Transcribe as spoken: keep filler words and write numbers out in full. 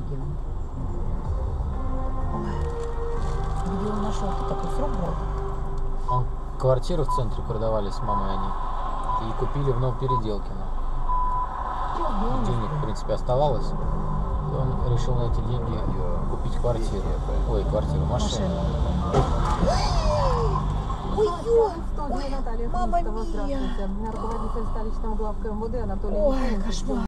Георгиевна. Ой. Где он нашел? Ты такой срок брал? Он квартиру в центре продавали с мамой они. И купили в Новопеределкино. Денег, в принципе, оставалось. И он решил на эти деньги купить квартиру. Ой, квартиру, машину. Ой, ой, мама мия. Руководитель столичного главка МВД Анатолий Ой, кошмар.